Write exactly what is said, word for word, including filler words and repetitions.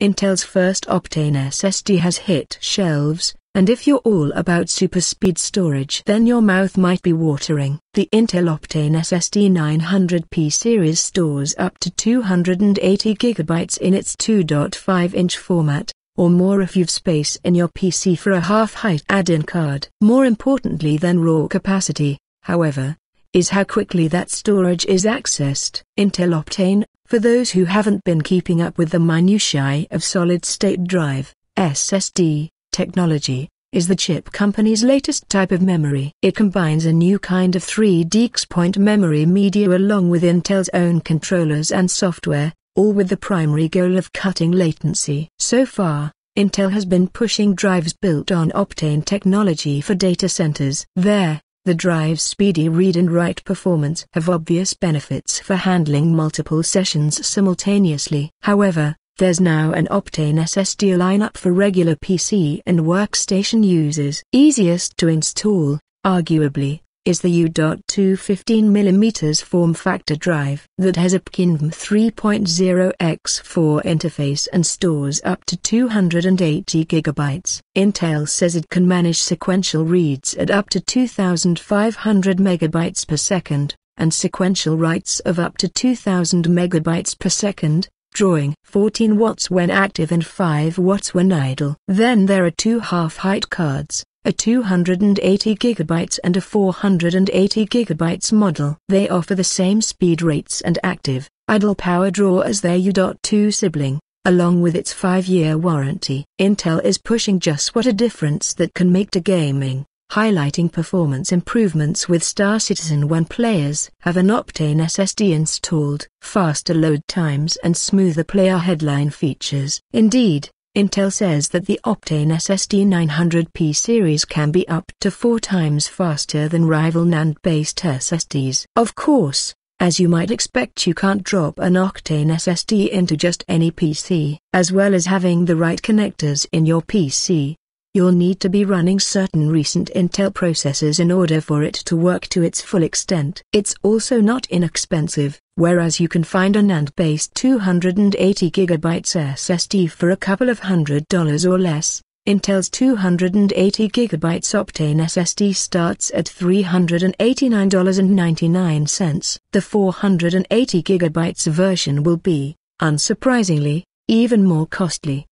Intel's first Optane S S D has hit shelves, and if you're all about super speed storage then your mouth might be watering. The Intel Optane S S D nine hundred P series stores up to two hundred eighty gigabytes in its two point five inch format, or more if you've space in your P C for a half-height add-in card. More importantly than raw capacity, however, is how quickly that storage is accessed. Intel Optane, for those who haven't been keeping up with the minutiae of solid-state drive, S S D, technology, is the chip company's latest type of memory. It combines a new kind of three D Xpoint memory media along with Intel's own controllers and software, all with the primary goal of cutting latency. So far, Intel has been pushing drives built on Optane technology for data centers. There, the drive's speedy read and write performance have obvious benefits for handling multiple sessions simultaneously. However, there's now an Optane S S D lineup for regular P C and workstation users. Easiest to install, arguably, is the U two fifteen millimeter form factor drive that has a P C I N three point oh by four interface and stores up to two hundred eighty gigabytes. Intel says it can manage sequential reads at up to two thousand five hundred megabytes per second, and sequential writes of up to two thousand megabytes per second, drawing fourteen watts when active and five watts when idle. Then there are two half-height cards, a two hundred eighty gigabytes and a four hundred eighty gigabytes model. They offer the same speed rates and active, idle power draw as their U two sibling, along with its five-year warranty. Intel is pushing just what a difference that can make to gaming, highlighting performance improvements with Star Citizen when players have an Optane S S D installed, faster load times and smoother player headline features. Indeed, Intel says that the Optane S S D nine hundred P series can be up to four times faster than rival NAND-based S S Ds. Of course, as you might expect, you can't drop an Optane S S D into just any P C. As well as having the right connectors in your P C, you'll need to be running certain recent Intel processors in order for it to work to its full extent. It's also not inexpensive, whereas you can find a NAND-based two hundred eighty gigabytes S S D for a couple of hundred dollars or less. Intel's two hundred eighty gigabytes Optane S S D starts at three hundred eighty-nine dollars and ninety-nine cents. The four hundred eighty gigabytes version will be, unsurprisingly, even more costly.